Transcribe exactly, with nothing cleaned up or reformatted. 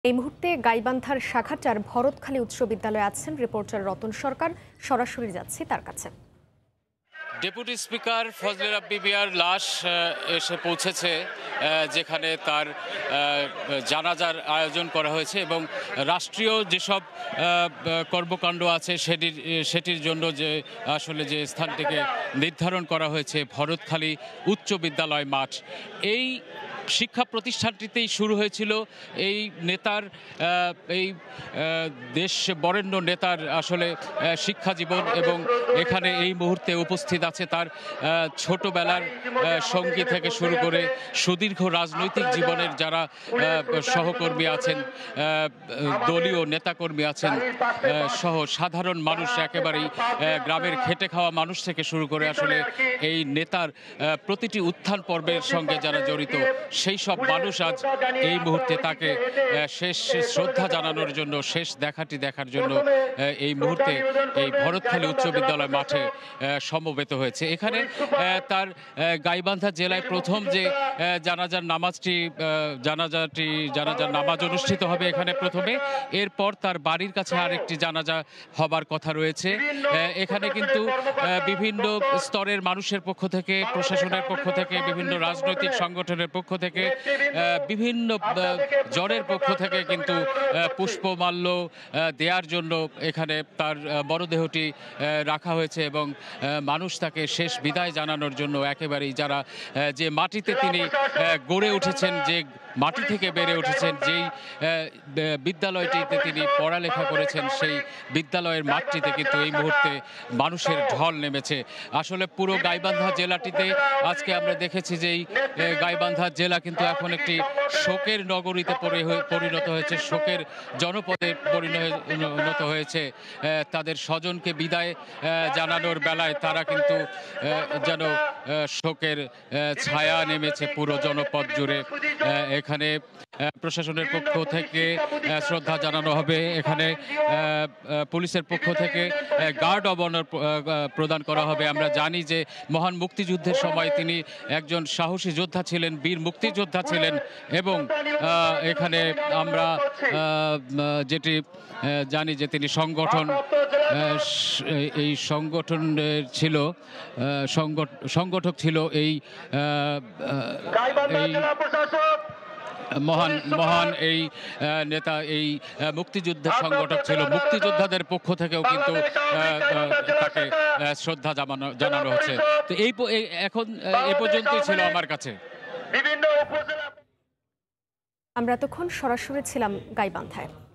এই মুহূর্তে গাইবান্ধার শাখাটার ভরতখালী উচ্চ বিদ্যালয়ে আছেন রিপোর্টার রতন সরকার। সরাসরি যাচ্ছি তার কাছে। ডেপুটি স্পিকার ফজলে রাব্বি মিয়ার লাশ এসে পৌঁছেছে, যেখানে তার জানাজার আয়োজন করা হয়েছে এবং রাষ্ট্রীয় যেসব কর্মকাণ্ড আছে সেটির সেটির জন্য যে আসলে যে স্থানটিকে নির্ধারণ করা হয়েছে ভরতখালী উচ্চ বিদ্যালয় মাঠ। এই শিক্ষা প্রতিষ্ঠানটিতেই শুরু হয়েছিল এই নেতার এই দেশ বরেণ্য নেতার আসলে শিক্ষা জীবন, এবং এখানে এই মুহূর্তে উপস্থিত আছে তার ছোটবেলার সঙ্গী থেকে শুরু করে সুদীর্ঘ রাজনৈতিক জীবনের যারা সহকর্মী আছেন, দলীয় নেতাকর্মী আছেন সহ সাধারণ মানুষ, একেবারেই গ্রামের খেটে খাওয়া মানুষ থেকে শুরু করে আসলে এই নেতার প্রতিটি উত্থান পর্বের সঙ্গে যারা জড়িত সেই সব মানুষ আজ এই মুহূর্তে তাকে শেষ শ্রদ্ধা জানানোর জন্য, শেষ দেখাটি দেখার জন্য এই মুহূর্তে এই ভরতখালী উচ্চ বিদ্যালয় মাঠে সমবেত হয়েছে। এখানে তার গাইবান্ধা জেলায় প্রথম যে জানাজার নামাজটি জানাজাটি জানাজার নামাজ অনুষ্ঠিত হবে এখানে প্রথমে, এরপর তার বাড়ির কাছে আরেকটি জানাজা হবার কথা রয়েছে। এখানে কিন্তু বিভিন্ন স্তরের মানুষের পক্ষ থেকে, প্রশাসনের পক্ষ থেকে, বিভিন্ন রাজনৈতিক সংগঠনের পক্ষ থেকে, বিভিন্ন জনের পক্ষ থেকে কিন্তু পুষ্পমাল্য দেওয়ার জন্য এখানে তার মরদেহটি রাখা হয়েছে এবং মানুষ তাকে শেষ বিদায় জানানোর জন্য একেবারেই যারা যে মাটিতে তিনি গড়ে উঠেছেন, যে মাটি থেকে বেড়ে উঠেছেন, যেই বিদ্যালয়টিতে তিনি পড়ালেখা করেছেন, সেই বিদ্যালয়ের মাঠটিতে কিন্তু এই মুহূর্তে মানুষের ঢল নেমেছে। আসলে পুরো গাইবান্ধা জেলাটিতে আজকে আমরা দেখেছি যে এই গাইবান্ধা জেলা কিন্তু এখন একটি শোকের নগরীতে পরিণত হয়েছে, শোকের জনপদে পরিণত হয়েছে। তাদের স্বজনকে বিদায় জানানোর বেলায় তারা কিন্তু যেন শোকের ছায়া নেমেছে পুরো জনপদ জুড়ে। এখানে প্রশাসনের পক্ষ থেকে শ্রদ্ধা জানানো হবে, এখানে পুলিশের পক্ষ থেকে গার্ড অব অনার প্রদান করা হবে। আমরা জানি যে মহান মুক্তিযুদ্ধের সময় তিনি একজন সাহসী যোদ্ধা ছিলেন, বীর মুক্তিযোদ্ধা ছিলেন, এবং এখানে আমরা যেটি জানি যে তিনি সংগঠন এই সংগঠন ছিল সংগঠক ছিল এই মহান মহান এই নেতা, এই মুক্তিযুদ্ধের সংগঠক ছিল। মুক্তিযোদ্ধাদের পক্ষ থেকেও কিন্তু তাকে শ্রদ্ধা জানানো জানানো হচ্ছে। তো এই এখন এ পর্যন্তই ছিল আমার কাছে। আমরা তখন সরাসরি ছিলাম গাইবান্ধায়।